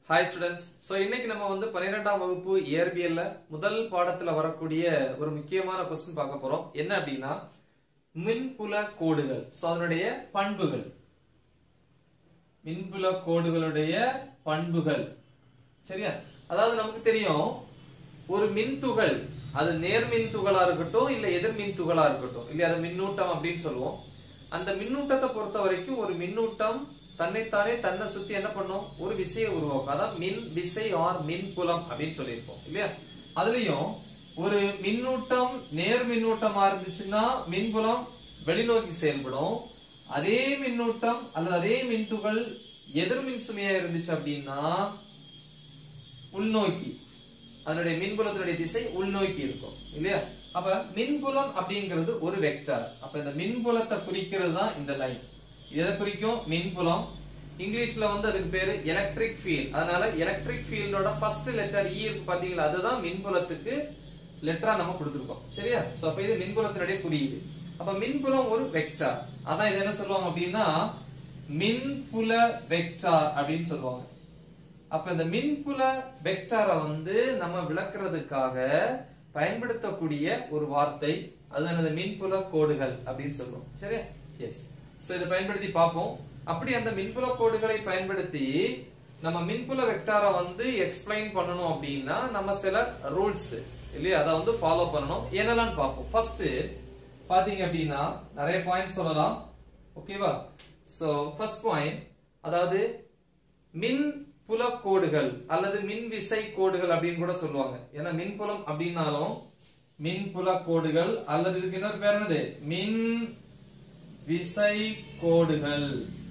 Hi students. So இன்னைக்கு நம்ம வந்து 12ஆம் வகுப்பு இயற்பியல்ல முதல் பாடத்துல வரக்கூடிய ஒரு முக்கியமான क्वेश्चन பார்க்க போறோம். என்ன அப்படினா மின்புல கோடுகள். சோ அதனுடைய பண்புகள். மின்புல கோடுகளுடைய பண்புகள். சரியா? அதாவது நமக்கு தெரியும் ஒரு மின்துகள் அது நேர்மின் துகளா இருக்கட்டும் இல்ல எதிர்மின் துகளா இருக்கட்டும் இல்ல அது மின்னூட்டம் அப்படினு சொல்லுவோம். அந்த மின்னூட்டத்தை பொறுத்த வரைக்கும் ஒரு மின்னூட்டம் தன்னைத்தானே தன்னை சுத்தி என்ன பண்ணும் ஒரு விசையை உருவாக்கும். அதான் மின் விசை ஆர் மின்புலம் அப்படின்னு சொல்லியிருப்போம் இல்லையா? அதுலயும் ஒரு மின்னூட்டம் நேர் மின்னூட்டமா இருந்துச்சுன்னா மின்புலம் வெளிநோக்கி செயல்படும். அதே மின்னூட்டம் அல்லது அதே மின்துகள் எதிர்மின் சுமையா இருந்துச்சு அப்படின்னா உள்நோக்கி அதனுடைய மின்புலத்தினுடைய திசை உள்நோக்கி இருக்கும் இல்லையா? அப்ப மின்புலம் அப்படிங்கிறது ஒரு வெக்டார். அப்ப இந்த மின்புலத்தை குறிக்கிறது தான் இந்த லைன். எதை குறிக்கும்? மின்புலம். இங்கிலீஷ்ல வந்து அதுக்கு பேரு எலக்ட்ரிக் ஃபீல்ட். அதனால எலக்ட்ரிக் ஃபீல்டோட ஃபர்ஸ்ட் லெட்டர் இ இருக்கு பாத்தீங்களா? அதுதான் மின்புலத்துக்கு லெட்டரா நம்ம கொடுத்திருக்கோம். சரியா? சோ அப்ப இது மின்புலத்தினுடைய குறியீடு. அப்ப மின்புலம் ஒரு வெக்டார். அதான் இது என்ன சொல்லுவாங்க அப்படின்னா மின்புல வெக்டார் அப்படின்னு சொல்லுவாங்க. அப்ப இந்த மின்புல வெக்டாரை வந்து நம்ம விளக்குறதுக்காக பயன்படுத்தக்கூடிய ஒரு வார்த்தை அது மின்புல கோடுகள் அப்படின்னு சொல்லுவோம். சரியா? எஸ். சோ இதை பயன்படுத்தி பார்ப்போம். அப்படி அந்த மின்புல கோடுகளை பயன்படுத்தி நம்ம மின்புல வெக்டாரை வந்து எக்ஸ்பிளைன் பண்ணணும் அப்படின்னா நம்ம சில ரூல்ஸ் இல்லையா அதை வந்து ஃபாலோ பண்ணணும். என்னெல்லாம் பார்ப்போம். ஃபர்ஸ்ட் பாத்தீங்க அப்படின்னா நிறைய பாயிண்ட் சொல்லலாம். ஓகேவா? சோ ஃபர்ஸ்ட் பாயிண்ட் அதாவது மின்புல கோடுகள் அல்லது மின் விசை கோடுகள் அப்படின்னு கூட சொல்லுவாங்க. ஏன்னா மின்புலம் அப்படின்னாலும் மின்புல கோடுகள் அல்லது இதுக்கு இன்னொரு பேர் என்னது மின் விசை கோடுகள்.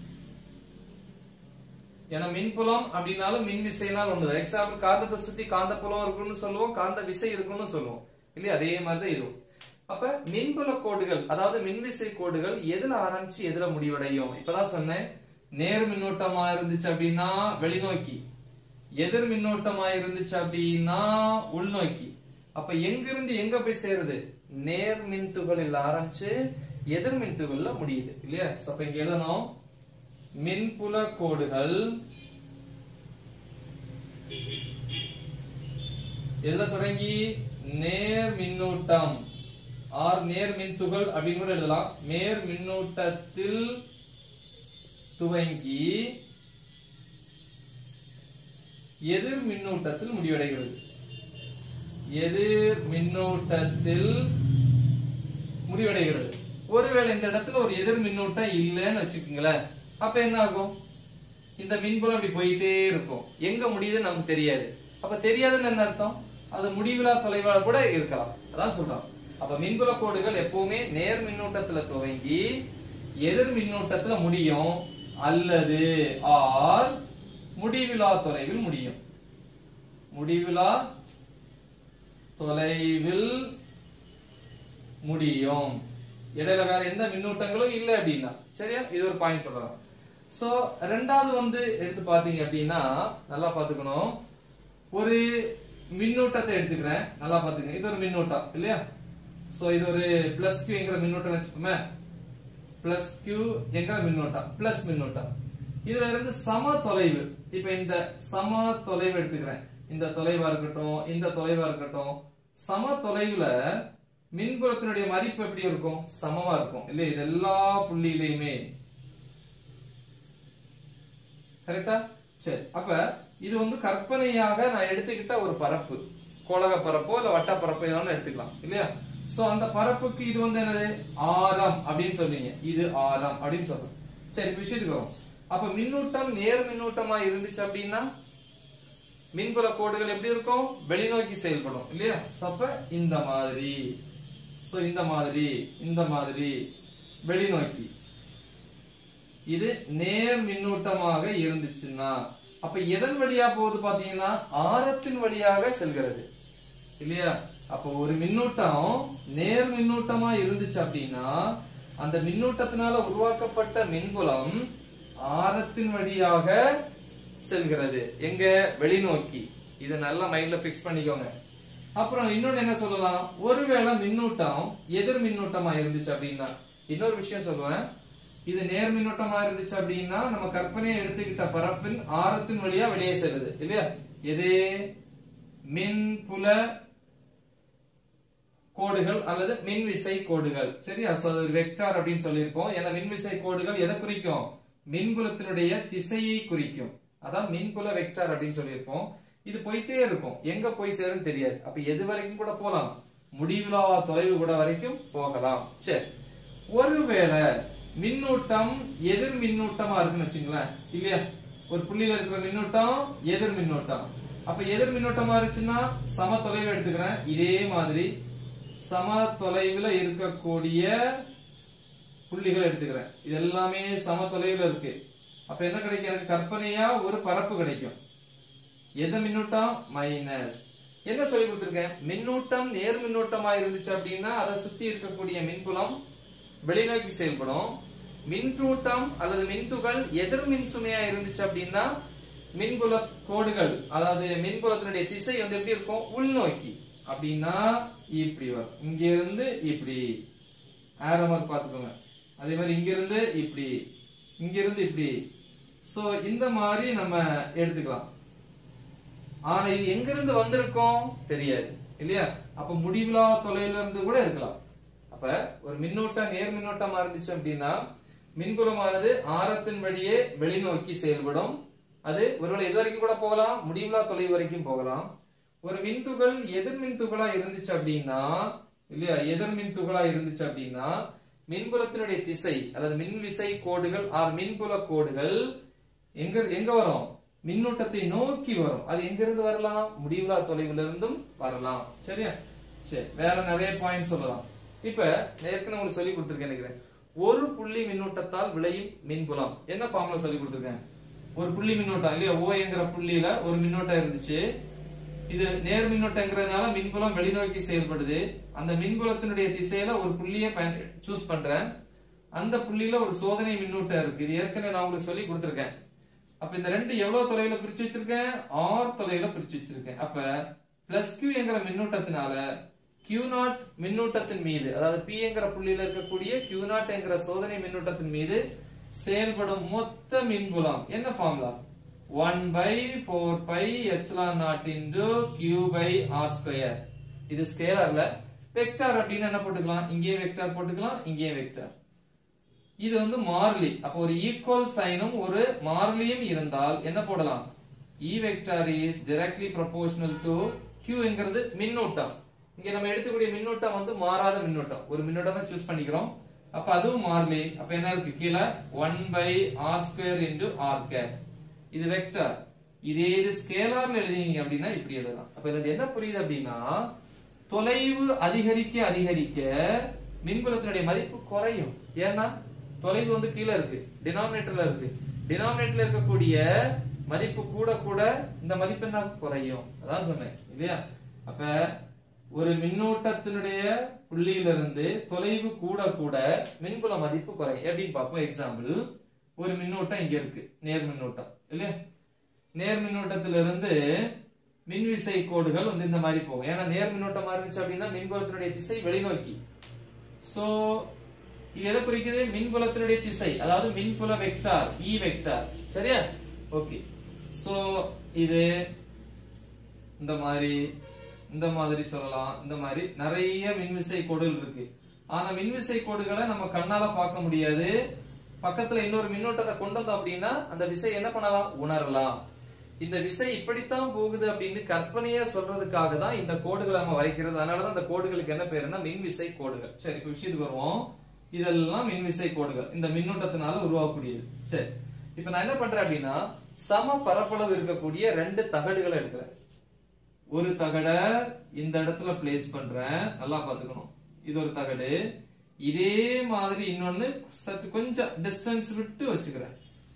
ஏன்னா மின்புலம் அப்படின்னாலும் மின் விசைனாலும் ஒண்ணுது. எக்ஸாம்பிள் காந்தத்தை சுத்தி காந்த புலம் இருக்குன்னு சொல்லுவோம், காந்த விசை இருக்குன்னு சொல்லுவோம் இல்லையா? அதே மாதிரிதான் இதுவும். அப்ப மின்புல கோடுகள் அதாவது மின்விசை கோடுகள் எதுல ஆரம்பிச்சு எதுல முடிவடையும்? இப்பதான் சொன்னேன் நேர் மின்னோட்டமா இருந்துச்சு அப்படின்னா வெளிநோக்கி, எதிர் மின்னோட்டமா இருந்துச்சு அப்படின்னா உள்நோக்கி. அப்ப எங்கிருந்து எங்க போய் சேருது? நேர் மின்துகளில் ஆரம்பிச்சு எதிர் மின்துகள்ல முடியுது இல்லையா? சோ அப்ப இங்க எழுதணும் மின்புல கோடுகள் எதுல தொடங்கி நேர் மின்னூட்டம் ஆர் நேர் மின்துகள் அப்படின்னு கூட எழுதலாம். நேர் மின்னூட்டத்தில் துவங்கி எதிர் மின்னூட்டத்தில் முடிவடைகிறது. எதிர் மின்னூட்டத்தில் முடிவடைகிறது. ஒருவேளை இந்த இடத்துல ஒரு எதிர் மின்னூட்டம் இல்லைன்னு வச்சுக்கோங்களேன், அப்ப என்ன ஆகும்? இந்த மின்புலம் அப்படி போயிட்டே இருக்கும். எங்க முடியுதுன்னு நமக்கு தெரியாது. அப்ப தெரியாதுன்னு என்ன அர்த்தம்? அது முடிவிலா தொலைவாக கூட இருக்கலாம். அதான் சொல்றோம். அப்ப மின்புல கோடுகள் எப்பவுமே நேர் மின்னூட்டத்துல துவங்கி எதிர் மின்னூட்டத்துல முடியும் அல்லது ஆர் முடிவிலா தொலைவில் முடியும். முடிவிலா தொலைவில் முடியும். இடையில வேற எந்த மின்னூட்டங்களும் இல்ல அப்படின்னா. சரியா? இது ஒரு பாயிண்ட் சொல்றேன். சோ ரெண்டாவது வந்து எடுத்து பாத்தீங்க அப்படின்னா நல்லா பாத்துக்கணும். ஒரு மின்னூட்டத்தை எடுத்துக்கிறேன், நல்லா பாத்துக்கங்க. இது ஒரு மின்னூட்டம் இல்லையா? சோ இது ஒரு பிளஸ் கியூ என்கிற மின்னூட்டம் வச்சுக்கோமே. பிளஸ் கியூ என்கிற மின்னூட்டம், பிளஸ் மின்னூட்டம். இதுல இருந்து சம தொலைவு. இப்ப இந்த சம தொலைவு எடுத்துக்கிறேன். இந்த தொலைவா இருக்கட்டும், இந்த தொலைவா இருக்கட்டும். சம தொலைவுல மின்புலத்தினுடைய மதிப்பு எப்படி இருக்கும்? சமமா இருக்கும் இல்லையா? இது எல்லா புள்ளியிலையுமே. கரெக்டா? சரி. அப்ப இது வந்து கற்பனையாக நான் எடுத்துக்கிட்ட ஒரு பரப்பு, கோளக பரப்போ இல்ல வட்ட பரப்போ எடுத்துக்கலாம் இல்லையா? சோ அந்த பரப்புக்கு இது வந்து என்னது? ஆரம் அப்படின்னு சொல்றீங்க. இது ஆரம் அப்படின்னு சொல்றோம். சரி, விஷயத்துக்கு வரும். அப்ப மின்னூட்டம் நேர் மின்னூட்டமா இருந்துச்சு அப்படின்னா மின்புல கோடுகள் எப்படி இருக்கும்? வெளிநோக்கி செயல்படும் இல்லையா? அப்ப இந்த மாதிரி, சோ இந்த மாதிரி, இந்த மாதிரி வெளிநோக்கி. இது நேர் மின்னூட்டமாக இருந்துச்சுன்னா அப்ப எதன் வழியா போகுது பாத்தீங்கன்னா ஆரத்தின் வழியாக செல்கிறது இல்லையா? அப்ப ஒரு மின்னூட்டம் நேர் மின்னூட்டமா இருந்துச்சு அப்படின்னா அந்த மின்னூட்டத்தினால உருவாக்கப்பட்ட மின்புலம் ஆரத்தின் வழியாக செல்கிறது. எங்க? வெளிநோக்கி. இத நல்லா மைண்ட்ல பிக்ஸ் பண்ணிக்கோங்க. அப்புறம் இன்னொன்னு என்ன சொல்லலாம்? ஒருவேளை மின்னூட்டம் எதிர் மின்னூட்டமா இருந்துச்சு அப்படின்னா இன்னொரு விஷயம் சொல்லுவேன். இது நேர் மின்னோட்டமா இருந்துச்சு அப்படின்னா நம்ம கற்பனையை எடுத்துக்கிட்ட பரப்பின் ஆரத்தின் வழியா வெளியே செல்லுது இல்லையா? எது மின்புல கோடுகள் அல்லது மின்விசை கோடுகள். சரியா? சோ அது வெக்டார் அப்படின்னு சொல்லியிருப்போம். ஏன்னா மின்விசை கோடுகள் எதை குறிக்கும்? மின்புலத்தினுடைய திசையை குறிக்கும். அதான் மின்புல வெக்டார் அப்படின்னு சொல்லியிருப்போம். இது போயிட்டே இருக்கும், எங்க போய் சேரும் தெரியாது. அப்ப எது வரைக்கும் கூட போலாம், முடிவிலா தொலைவு கூட வரைக்கும் போகலாம். சரி, ஒருவேளை மின்னூட்டம் எதிர் மின்னூட்டமா இருக்குன்னு வச்சுங்களேன் இல்லையா? ஒரு புள்ளியில இருக்கிற மின்னூட்டம் எதிர் மின்னூட்டம். அப்ப எதிர் மின்னூட்டமா இருந்துச்சுன்னா சம தொலைவு எடுத்துக்கிறேன். இதே மாதிரி சம தொலைவுல இருக்கக்கூடிய புள்ளிகள் எடுத்துக்கிறேன். இது எல்லாமே சம தொலைவுல இருக்கு. அப்ப என்ன கிடைக்கும்? எனக்கு கற்பனையா ஒரு பரப்பு கிடைக்கும். எது மின்னூட்டம்? மைனஸ். என்ன சொல்லி கொடுத்திருக்கேன்? மின்னூட்டம் நேர் மின்னூட்டமா இருந்துச்சு அப்படின்னா அதை சுத்தி இருக்கக்கூடிய மின்புலம் வெளிநோக்கி செயல்படும். மின்னூட்டம் அல்லது மின்துகள் எதிர் மின் சுமையா இருந்துச்சு அப்படின்னா மின்புல கோடுகள், அதாவது மின்புலத்தினுடைய திசை வந்து எப்படி இருக்கும்? உள்நோக்கி. அப்படின்னா இப்படி வரும், இங்க இருந்து இப்படி ஆரோ மார்க் பாத்துக்கோங்க. அதே மாதிரி இங்க இருந்து இப்படி, இங்க இருந்து இப்படி. சோ இந்த மாதிரி நம்ம எடுத்துக்கலாம். ஆனா இது எங்க இருந்து வந்திருக்கும் தெரியாது இல்லையா? அப்ப முடிவிலா தொலைவுல இருந்து கூட இருக்கலாம். அப்ப ஒரு மின்னூட்டம் நேர் மின்னோட்டமா இருந்துச்சு அப்படின்னா மின்புலமானது ஆரத்தின் வழியே வெளிநோக்கி செயல்படும். அது ஒருவேளை எது வரைக்கும் கூட போகலாம், முடிவிலா தொலைவு வரைக்கும் போகலாம். ஒரு மின்துகள் எதிர் மின்துகளா இருந்துச்சு அப்படின்னா இல்லையா, எதிர் மின்துகளா இருந்துச்சு அப்படின்னா மின்புலத்தினுடைய திசை அல்லது மின்விசை கோடுகள் ஆர் மின்புல கோடுகள் எங்க வரும்? மின்னூட்டத்தை நோக்கி வரும். அது எங்க இருந்து வரலாம்? முடிவிலா தொலைவுல இருந்தும் வரலாம். சரியா? சரி, வேற நிறைய பாயிண்ட் சொல்லலாம். இப்ப ஏற்கனவே உங்களுக்கு சொல்லி கொடுத்திருக்கேன் நினைக்கிறேன். ஒரு புள்ளி மின்னூட்டத்தால் விளையும் மின்புலம் என்ன ஃபார்முலா சொல்லி கொடுத்திருக்கேன்? ஒரு புள்ளி மின்னூட்டம் இல்லையா, O என்கிற புள்ளியில ஒரு மின்னூட்டம் இருந்துச்சு. இது நேர் மின்னூட்டங்கிறதுனால மின்புலம் வெளிநோக்கி செயல்படுது. அந்த மின்புலத்தினுடைய திசையில ஒரு புள்ளியை சூஸ் பண்றேன். அந்த புள்ளியில ஒரு சோதனை மின்னூட்டம் இருக்கு. இது ஏற்கனவே நான் உங்களுக்கு சொல்லி கொடுத்திருக்கேன். அப்ப இந்த ரெண்டு எவ்வளவு தொலைவுல பிரிச்சு வச்சிருக்கேன்? R தொலைவுல பிரிச்சு வச்சிருக்கேன். அப்ப பிளஸ் Q என்கிற மின்னூட்டத்தினால Q0 மின்னூட்டத்தின் மீது, அதாவது P என்கிற புள்ளியில இருக்கக்கூடிய Q0 என்கிற சோதனை மின்னூட்டத்தின் மீது செயல்படும் மொத்த மின்புலம் என்ன formula? 1/4 pi epsilon naught into Q by R square. இது ஸ்கேலர்ல வெக்டார் அப்படின்னா என்ன போட்டுக்கலாம்? இங்கே வெக்டார் போட்டுக்கலாம், இங்கே வெக்டார். இது வந்து மாறிலி. அப்ப ஒரு ஈக்குவல் சைனும் ஒரு மாறிலியும் இருந்தால் என்ன போடலாம்? E vector is directly proportional to Q என்கிறது மின்னூட்டம். இங்க நம்ம எடுத்துக்கூடிய மின்னூட்டம் வந்து மாறாத மின்னூட்டம். ஒரு மின்னூட்டம் தான் சூஸ் பண்ணிக்கிறோம். அப்ப அதுவும் மாறிலி. அப்ப என்ன இருக்கு? கீழே 1/R square into R cap. இது வெக்டார். இதே இது ஸ்கேலார்ல எழுதினீங்க அப்படின்னா இப்படி எழுதலாம். அப்ப இது என்ன புரியுது அப்படின்னா தொலைவு அதிகரிக்க அதிகரிக்க மின்புலத்தினுடைய மதிப்பு குறையும். ஏன்னா தொலைவு வந்து கீழே இருக்கு, டினாமினேட்டர்ல இருக்கு. டினாமினேட்டர்ல இருக்கக்கூடிய மதிப்பு கூட கூட இந்த மதிப்பு என்ன குறையும். அதான் சொன்னேன் இல்லையா? அப்ப ஒரு மின்னூட்டத்தினுடைய புள்ளியிலிருந்து தொலைவு கூட கூட மின்புல மதிப்பு குறையும். எப்படின்னு பார்ப்போம். எக்ஸாம்பிள், ஒரு மின்னூட்டம் இங்க இருக்கு, நேர் மின்னூட்டம் இல்லையா? நேர் மின்னூட்டத்திலிருந்து மின்விசை கோடுகள் வந்து இந்த மாதிரி போகும். ஏன்னா நேர் மின்னூட்டமா இருந்துச்சு அப்படின்னா மின்புலத்தினுடைய திசை வெளிநோக்கி. சோ இது எதை குறிக்குது? மின்புலத்தினுடைய திசை, அதாவது மின்புல வெக்டார் E வெக்டார். சரியா? ஓகே. சோ இது இந்த மாதிரி சொல்லலாம். இந்த மாதிரி நிறைய மின்விசை கோடுகள் இருக்கு. ஆனா மின்விசை கோடுகளை நம்ம கண்ணால பார்க்க முடியாது. பக்கத்துல இன்னொரு மின்னோட்டத்தை கொண்டு வந்தோம் அப்படின்னா அந்த விசை என்ன பண்ணலாம்? உணரலாம். இந்த விசை இப்படித்தான் போகுது அப்படின்னு கற்பனையா சொல்றதுக்காக தான் இந்த கோடுகளை நம்ம வரைக்கிறது. அதனாலதான் இந்த கோடுகளுக்கு என்ன பேருன்னா மின்விசை கோடுகள். சரி, இப்ப விஷயத்துக்கு வருவோம். இதெல்லாம் மின்விசை கோடுகள், இந்த மின்னூட்டத்தினால உருவாக்கக்கூடியது. சரி, இப்ப நான் என்ன பண்றேன் அப்படின்னா சம பரப்பளவு இருக்கக்கூடிய ரெண்டு தகடுகளை எடுக்கிறேன். ஒரு தகட இந்த இடத்துல பிளேஸ் பண்றேன். நல்லா பாத்துக்கணும். இது ஒரு தகடு. இதே மாதிரி இன்னொன்னு சற்று கொஞ்சம் டிஸ்டன்ஸ் விட்டு வச்சுக்கிறேன்.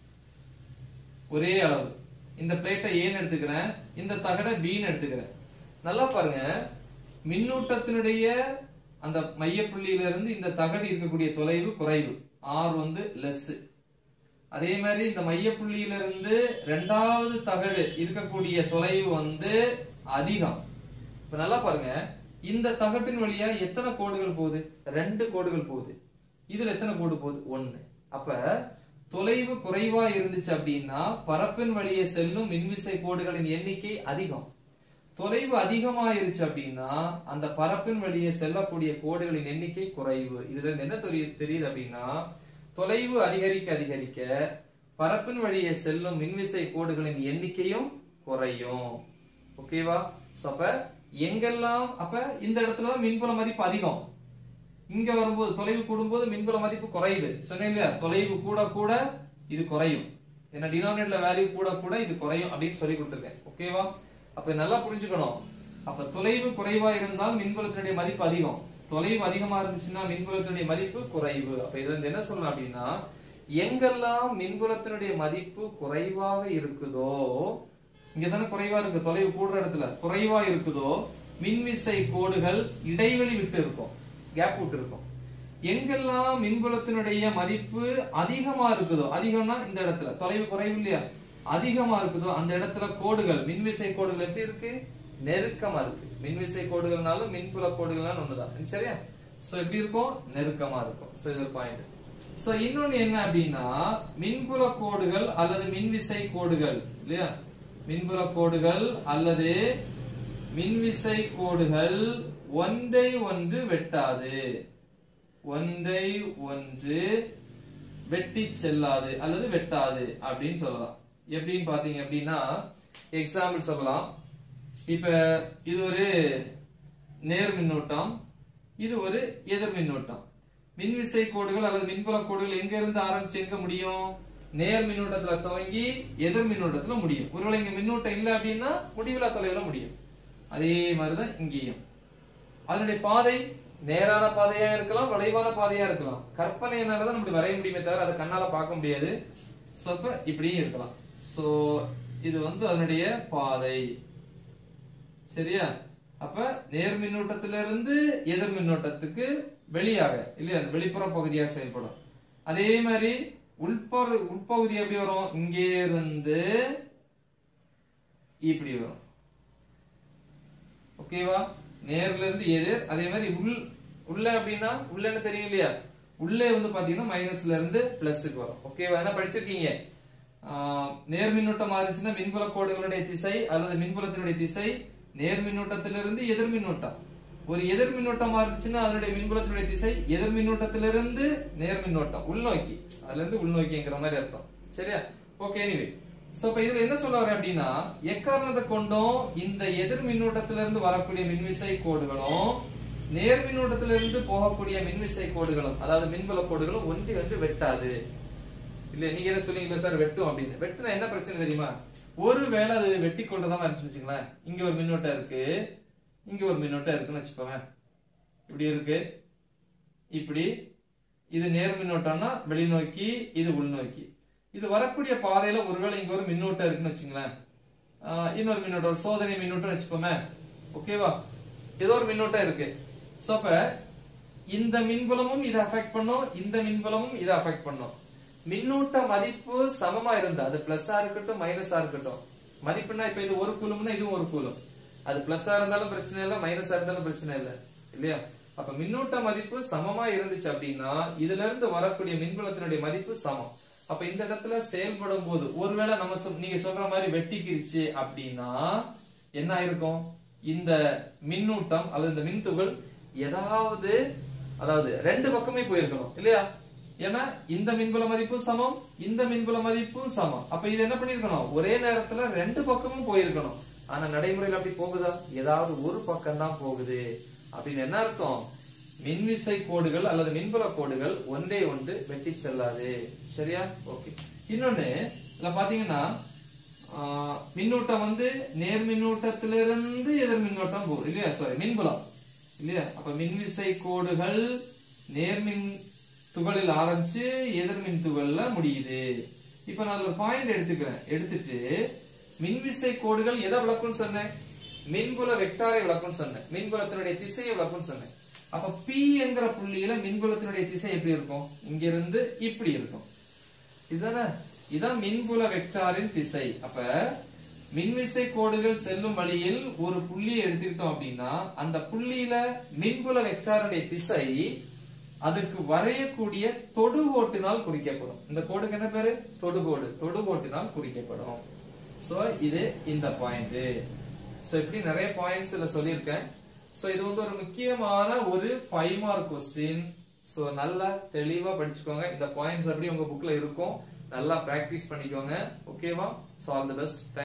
ஒரே அளவு. இந்த பிளேட்டை ஏன்னு எடுத்துக்கிறேன், இந்த தகட பீன்னு எடுத்துக்கிறேன். நல்லா பாருங்க, மின்னூட்டத்தினுடைய அந்த மையப்புள்ளியில இருந்து இந்த தகடு இருக்கக்கூடிய தொலைவு குறைவு, R வந்து லெஸ். அதே மாதிரி இந்த மையப்புள்ளியில இருந்து இரண்டாவது தகடு இருக்கக்கூடிய தொலைவு வந்து அதிகம். இப்ப நல்லா பாருங்க, இந்த தகட்டின் வழியா எத்தனை கோடுகள் போகுது? 2 கோடுகள் போகுது. இதுல எத்தனை கோடு போகுது? 1. அப்ப தொலைவு குறைவா இருந்துச்சு அப்படின்னா பரப்பின் வழியே செல்லும் மின்விசை கோடுகளின் எண்ணிக்கை அதிகம். தொலைவு அதிகமாயிருச்சு அப்படின்னா அந்த பரப்பின் வழியே செல்லக்கூடிய கோடுகளின் எண்ணிக்கை குறைவு. இதுல என்ன தெரியுது அப்படின்னா, தொலைவு அதிகரிக்க அதிகரிக்க பரப்பின் வழியே செல்லும் மின்விசை கோடுகளின் எண்ணிக்கையும் குறையும். ஓகேவா? அப்ப எங்கெல்லாம் அப்ப இந்த இடத்துல மின்புல மதிப்பு அதிகம், இங்க வரும்போது தொலைவு கூடும்போது மின்புல மதிப்பு குறையுது சொன்னேன் இல்லையா? தொலைவு கூட கூட இது குறையும். ஏன்னா டினாமினேட்டர்ல வேல்யூ கூட கூட இது குறையும் அப்படின்னு சொல்லி கொடுத்திருக்கேன். ஓகேவா? அப்ப நல்லா புரிஞ்சுக்கணும். அப்ப தொலைவு குறைவா இருந்தால் மின்புலத்தினுடைய மதிப்பு அதிகம், தொலைவு அதிகமா இருந்துச்சுன்னா மின்புலத்தினுடைய மதிப்பு குறைவு. அப்ப இதுல இருந்து என்ன சொல்லலாம் அப்படின்னா, எங்கெல்லாம் மின்புலத்தினுடைய மதிப்பு குறைவாக இருக்குதோ, இங்கதானே குறைவா இருக்கு, தொலைவு கூடுற இடத்துல குறைவா இருக்குதோ மின்விசை கோடுகள் இடைவெளி விட்டு இருக்கும், கேப் விட்டு இருக்கும். எங்கெல்லாம் மின்புலத்தினுடைய மதிப்பு அதிகமா இருக்குதோ, அதிகம்னா இந்த இடத்துல தொலைவு குறைவு இல்லையா, அதிகமா இருக்குதோ அந்த இடத்துல கோடுகள் மின்விசை கோடுகள் எப்படி இருக்கு, நெருக்கமா இருக்கு. மின்விசை கோடுகள்னாலும் மின்புல கோடுகள்னாலும் ஒண்ணுதான், சரியா? சோ எப்படி இருக்கும், நெருக்கமா இருக்கும். சோ இது ஒரு பாயிண்ட். சோ இன்னொன்னு என்ன அப்படின்னா, மின்புல கோடுகள் அல்லது மின்விசை கோடுகள் இல்லையா, மின்புல கோடுகள் அல்லது மின்விசை கோடுகள் ஒன்றை ஒன்று வெட்டாது, ஒன்றை ஒன்று வெட்டி செல்லாது அல்லது வெட்டாது அப்படின்னு சொல்லலாம். எப்படின்னு பாத்தீங்க அப்படின்னா, எக்ஸாம்பிள் சொல்லலாம். இப்ப இது ஒரு நேர் மின்னூட்டம், இது ஒரு எதிர் மின்னூட்டம். மின்விசை கோடுகள் அல்லது மின்புல கோடுகள் எங்க இருந்து ஆரம்பிச்சு எங்க முடியும், நேர் மின்னூட்டத்துல துவங்கி எதிர் மின்னூட்டத்துல முடியும். ஒருவேளை இங்க மின்னூட்டம் இல்ல அப்படின்னா முடிவில்லா தொலைவுல முடியும். அதே மாதிரிதான் இங்கேயும். அதனுடைய பாதை நேரான பாதையா இருக்கலாம், வளைவான பாதையா இருக்கலாம். கற்பனையினாலதான் நம்ம வரைய முடியுமே தவிர அதை கண்ணால பார்க்க முடியாது. இப்படியும் இருக்கலாம். சோ இது அதனுடைய பாதை, சரியா? அப்ப நேர் மின்னூட்டத்திலிருந்து எதிர் மின்னூட்டத்துக்கு வெளியாக இல்லையா, அந்த வெளிப்புற பகுதியாக செயல்படும். அதே மாதிரி உட்பகுதி எப்படி வரும், இங்கே இருந்து இப்படி வரும். ஓகேவா? நேர்ல இருந்து எதிர். அதே மாதிரி உள்ள அப்படின்னா உள்ளன்னு தெரியும் இல்லையா, உள்ளே பாத்தீங்கன்னா மைனஸ்ல இருந்து பிளஸ்க்கு வரும். ஓகேவா? என்ன படிச்சிருக்கீங்க, நேர் மின்னூட்டம் மாறிச்சுன்னா மின்புல கோடுகளுடைய திசை அல்லது மின்புலத்தினுடைய திசை நேர் மின்னூட்டத்திலிருந்து எதிர் மின்னூட்டம். ஒரு எதிர் மின்னூட்டம் மாறிச்சுன்னா அதனுடைய மின்புலத்தினுடைய திசை எதிர் மின்னூட்டத்திலிருந்து நேர் மின்னூட்டம், உள்நோக்கி, அதுல இருந்து உள்நோக்கிங்கிற மாதிரி அர்த்தம். சரியா? ஓகே. எனிவே சோ இப்ப இதுல என்ன சொல்ல வரேன் அப்படின்னா, எக்காரணத்தை கொண்டும் இந்த எதிர் மின்னூட்டத்திலிருந்து வரக்கூடிய மின்விசை கோடுகளும் நேர் மின்னூட்டத்திலிருந்து போகக்கூடிய மின்விசை கோடுகளும், அதாவது மின்புல கோடுகளும் ஒன்று ஒன்று வெட்டாது. இல்ல நீங்க என்ன சொல்லுவீங்களா சார் வெட்டும் அப்படின்னு? வெட்டுனா என்ன பிரச்சனை தெரியுமா, ஒருவேளை அது வெட்டி கொண்டுதான் வச்சுங்களேன், இங்க ஒரு மின்னோட்டம் இருக்கு, இங்க ஒரு மின்னோட்டம் இருக்குன்னு வச்சுக்கோங்க, இப்படி இருக்கு, இப்படி இது நேர் மின்னோட்டம்னா வெளிநோக்கி, இது உள்நோக்கி. இது வரக்கூடிய பாதையில ஒருவேளை இங்க ஒரு மின்னோட்டம் இருக்குன்னு வச்சுங்களேன், இன்னொரு மின்னோட்டம் சோதனை மின்னோட்டம் வச்சுக்கோமே. ஓகேவா? ஏதோ ஒரு மின்னோட்டம் இருக்கு. சோ அப்ப இந்த மின்புலமும் இதை அஃபெக்ட் பண்ணும், இந்த மின்புலமும் இதை அஃபெக்ட் பண்ணும். மின்னூட்ட மதிப்பு சமமா இருந்தா, அது பிளஸ்ஸா இருக்கட்டும் மைனஸா இருக்கட்டும், மதிப்புனா இப்ப இது ஒரு கூலும்னா இதுவும் ஒரு கூலும், அது பிளஸ்ஸா இருந்தாலும் பிரச்சனை இல்ல, மைனஸா இருந்தாலும் பிரச்சனை இல்ல இல்லையா? அப்ப மின்னூட்ட மதிப்பு சமமா இருந்துச்சு அப்படின்னா இதுல இருந்து வரக்கூடிய மின்புலத்தினுடைய மதிப்பு சமம். அப்ப இந்த இடத்துல செயல்படும் போது ஒருவேளை நீங்க சொல்ற மாதிரி வெட்டிக்கிருச்சு அப்படின்னா என்ன ஆயிருக்கும், இந்த மின்னூட்டம் அல்லது இந்த மின்துகள் அதாவது ரெண்டு பக்கமே போயிருக்கணும் இல்லையா? ஏன்னா இந்த மின்புல மதிப்பு சமம், இந்த மின்புல மதிப்பும் சமம். அப்ப இது என்ன பண்ணிருக்கணும், ஒரே நேரத்துல ரெண்டு பக்கமும் போயிருக்கணும். ஆனா நடைமுறையில் அப்படி போகுதா, ஏதாவது ஒரு பக்கம் தான் போகுது. அப்படின்னு என்ன அர்த்தம், மின்விசை கோடுகள் அல்லது மின்புல கோடுகள் ஒன்றே ஒன்று வெட்டி செல்லாது. சரியா? ஓகே. இன்னொன்னு இதுல பாத்தீங்கன்னா மின்னூட்டம் நேர் மின்னூட்டத்திலிருந்து எதிர் மின்னோட்டம் போகுது இல்லையா, சாரி மின்புலம் இல்லையா? அப்ப மின்விசை கோடுகள் நேர்மின் துகளில் ஆரம்பிச்சு எதிர்மின் துகள்ல முடியுது. இப்ப நான் ஒரு பாயிண்ட் எடுத்துட்டு மின்விசை கோடுகள் எதை விளக்கும்னு சொன்னேன், மின்புல வெக்டாரை விளக்கும்னு சொன்னேன், மின்புலத்தினுடைய திசையை விளக்கும்னு சொன்னேன். அப்ப P என்கிற புள்ளியில மின்புலத்தினுடைய திசை எப்படி இருக்கும், இங்க இருந்து இப்படி இருக்கும். இதான் மின்புல வெக்டாரின் திசை. அப்ப மின்விசை கோடுகள் செல்லும் வழியில் ஒரு புள்ளியை எடுத்துக்கிட்டோம் அப்படின்னா அந்த புள்ளியில மின்புல வெக்டாருடைய திசை அதுக்கு வரையக்கூடிய தொடுகோட்டினால் குறிக்கப்படும். இந்த கோடுக்கு என்ன பேரு? தொடுகோடு. தொடுகோட்டினால் குறிக்கப்படும். சோ இது இந்த பாயிண்ட். சோ இப்படி நிறைய பாயிண்ட்ஸ் இதுல சொல்லியிருக்கேன். சோ இது வந்து ஒரு முக்கியமான ஒரு 5 மார்க் கொஸ்டின். சோ நல்லா தெளிவா படிச்சுக்கோங்க. இந்த பாயிண்ட்ஸ் அப்படி உங்க புக்ல இருக்கும். நல்லா பிராக்டிஸ் பண்ணிக்கோங்க. ஓகேவா? So all the best.